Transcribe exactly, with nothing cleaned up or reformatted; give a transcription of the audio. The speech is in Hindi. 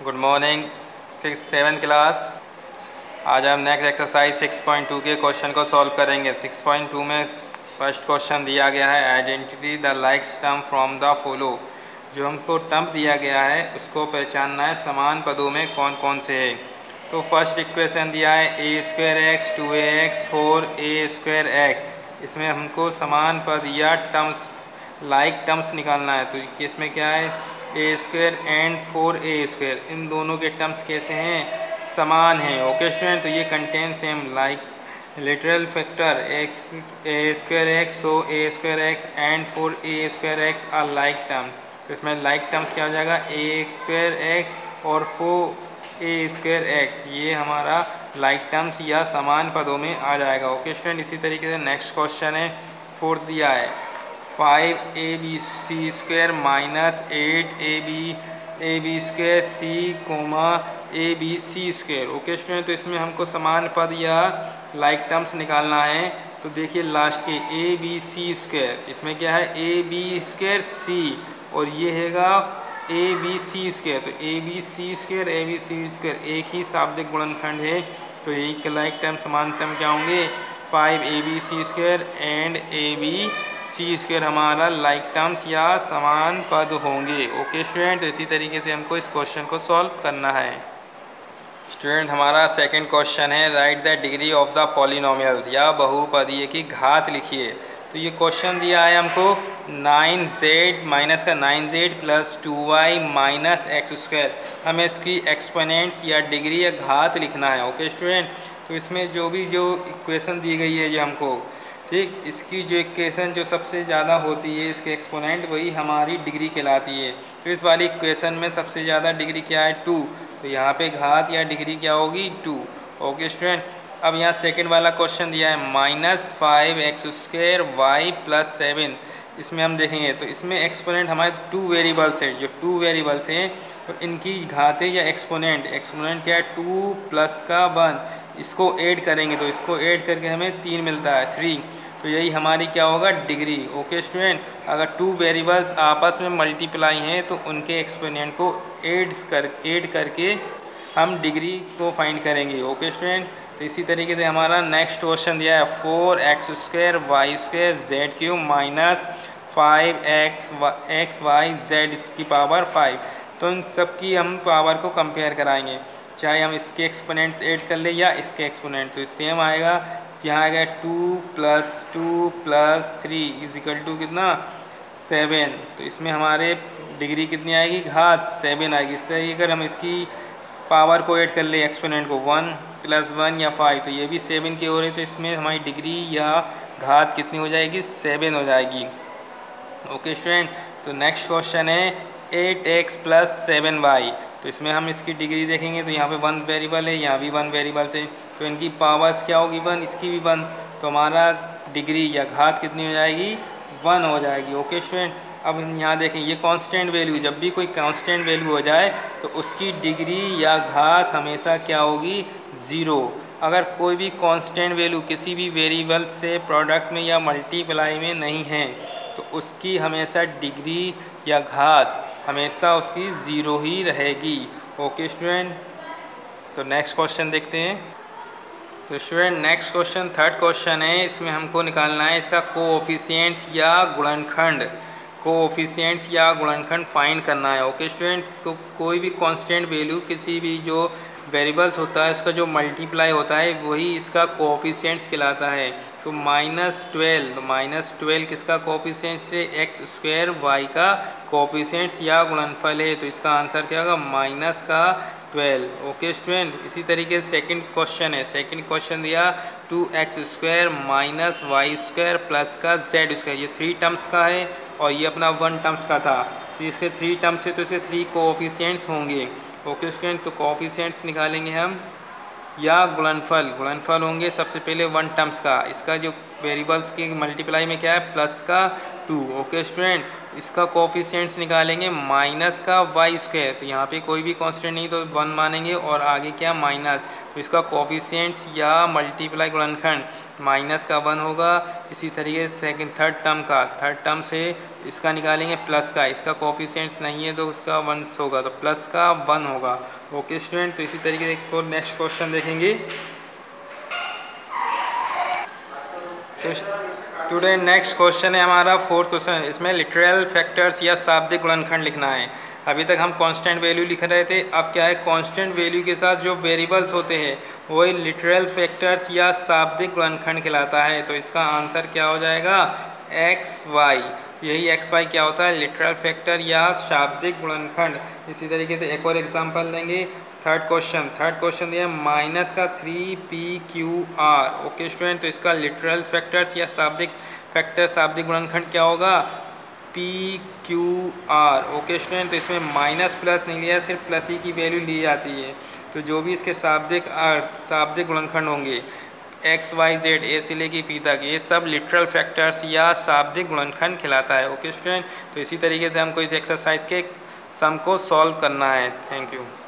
Good morning six seven class. आज हम next exercise six point two के क्वेश्चन को सॉल्व करेंगे। सिक्स पॉइंट टू में फर्स्ट क्वेश्चन दिया गया है identity the likes term from the follow. जो हमको टर्म दिया गया है उसको पहचानना है समान पदों में कौन कौन से है। तो फर्स्ट इक्वेशन दिया है A square X two A X four A square X. इसमें हमको समान पद या टर्म्स लाइक टर्म्स निकालना है। तो इसमें क्या है, A square and four A square, इन दोनों के टर्म्स कैसे हैं, समान हैं। ओके स्टूडेंट, तो ये contain same like literal factor X A square X so A square X and four A square X are like term. तो इसमें लाइक टर्म्स क्या हो जाएगा, ए स्क्वायर एक्स और फोर ए स्क्वायर एक्स, ये हमारा लाइक टर्म्स या समान पदों में आ जाएगा। ओके स्टूडेंट, इसी तरीके से नेक्स्ट क्वेश्चन है, फोर्थ दिया है five A B C square minus eight A B A B square C comma A B C square. Okay student, तो इसमें हमको समान पद या लाइक टर्म्स निकालना है। तो देखिए लास्ट के ए बी सी स्क्वायर, इसमें क्या है ए बी स्क्वायर सी और ये हैगा ए बी सी स्क्वायर। तो A B C square A B C square एक ही शाब्दिक गुणनखंड है। तो यही के लाइक टर्म समान टर्म क्या होंगे, five A B C square and A B C square हमारा लाइक टर्म्स या समान पद होंगे। ओके स्टूडेंट, तो इसी तरीके से हमको इस क्वेश्चन को सॉल्व करना है। स्टूडेंट, हमारा सेकंड क्वेश्चन है write the degree of the polynomials या बहुपदीय की घात लिखिए। तो ये क्वेश्चन दिया है हमको नाइन जेड माइनस का nine Z plus two Y minus X square. हमें इसकी एक्सपोनेंट्स या डिग्री या घात लिखना है। ओके स्टूडेंट, तो इसमें जो भी जो इक्वेशन दी गई है जो हमको, ठीक, इसकी जो इक्वेशन जो सबसे ज़्यादा होती है इसके एक्सपोनेंट, वही हमारी डिग्री कहलाती है। तो इस वाली इक्वेशन में सबसे ज़्यादा डिग्री क्या है, टू। तो यहाँ पे घात या डिग्री क्या होगी, टू। ओके स्टूडेंट, अब यहाँ सेकंड वाला क्वेश्चन दिया है minus five X square Y plus seven. इसमें हम देखेंगे तो इसमें एक्सपोनेंट हमारे टू वेरिएबल्स है। जो टू वेरिएबल्स हैं तो इनकी घातें या एक्सपोनेंट, एक्सपोनेंट क्या है, टू प्लस का वन, इसको ऐड करेंगे तो इसको ऐड करके हमें तीन मिलता है, थ्री। तो यही हमारी क्या होगा, डिग्री। ओके स्टूडेंट, अगर टू वेरिएबल्स आपस में मल्टीप्लाई हैं तो उनके एक्सपोनेंट को ऐड कर ऐड करके हम डिग्री को फाइंड करेंगे। ओके स्टूडेंट, तो इसी तरीके से हमारा नेक्स्ट क्वेश्चन दिया है four X square Y square Z cube minus five X X Y Z की पावर फाइव। तो इन सब की हम पावर को कंपेयर कराएंगे, चाहे हम इसके एक्सपोनेंट्स ऐड कर ले या इसके एक्सपोनेंट। तो सेम आएगा, यहाँ आएगा two plus two plus three is equal to कितना, सेवन। तो इसमें हमारे डिग्री कितनी आएगी, घात सेवन आएगी। इस तरीके अगर हम इसकी पावर को ऐड कर ले एक्सपोनेंट को, वन प्लस वन या फाइव, तो ये भी सेवन की हो रही है। तो इसमें हमारी डिग्री या घात कितनी हो जाएगी, सेवन हो जाएगी। ओके स्टूडेंट, तो नेक्स्ट क्वेश्चन है eight X plus seven Y. तो इसमें हम इसकी डिग्री देखेंगे तो यहाँ पे वन वेरिएबल है, यहाँ भी वन वेरिएबल है, तो इनकी पावर्स क्या होगी, वन, इसकी भी वन। तो हमारा डिग्री या घात कितनी हो जाएगी, वन हो जाएगी। ओके स्टूडेंट, अब हम यहाँ देखें ये कांस्टेंट वैल्यू, जब भी कोई कांस्टेंट वैल्यू हो जाए तो उसकी डिग्री या घात हमेशा क्या होगी, ज़ीरो। अगर कोई भी कांस्टेंट वैल्यू किसी भी वेरिएबल से प्रोडक्ट में या मल्टीप्लाई में नहीं है तो उसकी हमेशा डिग्री या घात हमेशा उसकी ज़ीरो ही रहेगी। ओके स्टूडेंट, तो नेक्स्ट क्वेश्चन देखते हैं। तो student next question third question है, इसमें हमको निकालना है इसका कोएफिशिएंट्स या गुणनखंड, कोएफिशिएंट्स या गुणनखंड फाइंड करना है। ओके स्टूडेंट्स, तो कोई भी कांस्टेंट वैल्यू किसी भी जो वेरिएबल्स होता है उसका जो मल्टीप्लाई होता है वही इसका कोएफिशिएंट्स कहलाता है। तो माइनस ट्वेल्व, तो माइनस ट्वेल्व किसका कोएफिशिएंट्स है, एक्स स्क्वायर वाई का कोएफिशिएंट्स या गुणनफल है। तो इसका आंसर क्या होगा, माइनस का ट्वेल्व। ओके स्टूडेंट, इसी तरीके से सेकंड क्वेश्चन है, सेकंड क्वेश्चन दिया two x square minus y square plus का जेड स्क्वायर। ये थ्री टर्म्स का है और ये अपना वन टर्म्स का था। तो इसके थ्री टर्म्स है तो इसके थ्री कोएफिशिएंट्स होंगे। ओके स्टूडेंट, तो कोएफिशिएंट्स निकालेंगे हम या गुणनफल, गुणनफल होंगे सबसे पहले वन टर्म्स का। इसका जो वेरिएबल्स की मल्टीप्लाई में क्या है, प्लस का टू। ओके स्टूडेंट, इसका कोफिशिएंट्स निकालेंगे माइनस का वाई स्क्वायर, तो यहाँ पे कोई भी कांस्टेंट नहीं तो वन मानेंगे, और आगे क्या माइनस, तो इसका कोफिशिएंट्स या मल्टीप्लाई गुणनखंड माइनस का वन होगा। इसी तरीके से सेकंड थर्ड टर्म का थर्ड टर्म से इसका निकालेंगे प्लस का, इसका कोफिशिएंट्स नहीं है तो उसका वन होगा, तो प्लस का वन होगा। ओके स्टूडेंट, तो इसी तरीके से एक नेक्स्ट क्वेश्चन देखेंगे। तो स्टूडेंट नेक्स्ट क्वेश्चन है हमारा फोर्थ क्वेश्चन, इसमें लिटरल फैक्टर्स या शाब्दिक गुणनखंड लिखना है। अभी तक हम कांस्टेंट वैल्यू लिख रहे थे, अब क्या है, कांस्टेंट वैल्यू के साथ जो वेरिएबल्स होते हैं वही लिटरल फैक्टर्स या शाब्दिक गुणनखंड कहलाता है। तो इसका आंसर क्या हो जाएगा, एक्स वाई। यही एक्स वाई क्या होता है, लिटरल फैक्टर या शाब्दिक गुणनखंड। इसी तरीके से एक और एग्जांपल देंगे, थर्ड क्वेश्चन थर्ड क्वेश्चन दिया माइनस का three p q r. Okay student, तो इसका लिटरल फैक्टर्स या शाब्दिक फैक्टर शाब्दिक गुणनखंड क्या होगा, p q r. Okay student, तो इसमें माइनस प्लस नहीं लिया, सिर्फ प्लस ही की वैल्यू ली जाती है। तो जो भी इसके शाब्दिक अर्थ शाब्दिक गुणनखंड होंगे एक्स वाई जेड ए से लेके पी तक, ये सब लिटरल फैक्टर्स या शाब्दिक गुणनखंड कहलाता है। ओके स्टूडेंट, तो इसी तरीके से हमको इस एक्सरसाइज के सम को सॉल्व करना है। Thank you.